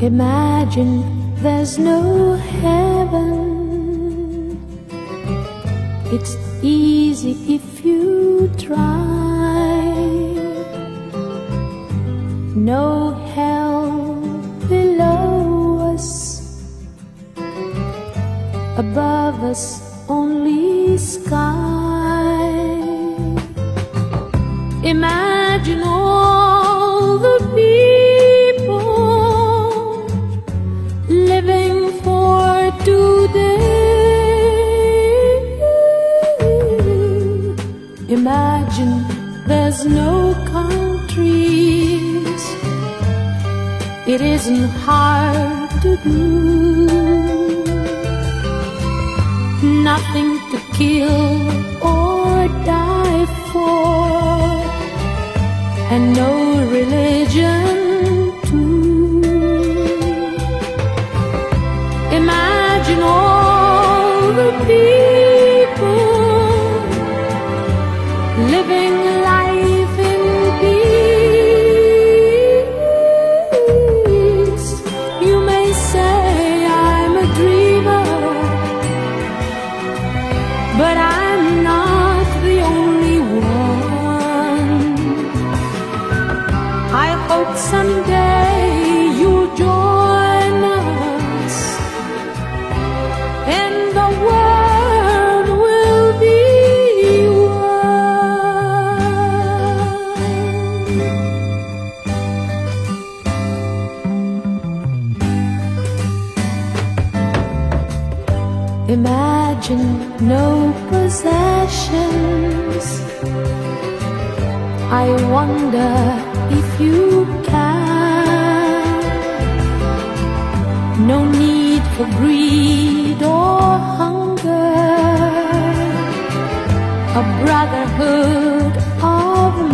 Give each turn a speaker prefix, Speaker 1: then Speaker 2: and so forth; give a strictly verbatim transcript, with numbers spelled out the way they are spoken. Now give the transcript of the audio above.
Speaker 1: Imagine there's no heaven. It's easy if you try. No hell below us, above us only sky. Imagine all the people living for today. Imagine there's no countries. It isn't hard to do. Nothing to kill or die for, and no religion too. Imagine all the people living life in peace. You may say I'm a dreamer, but I'm not the only one. I hope someday you'll join us, and the world will be one. Imagine no possessions. I wonder if you can. No need for greed or hunger. A brotherhood of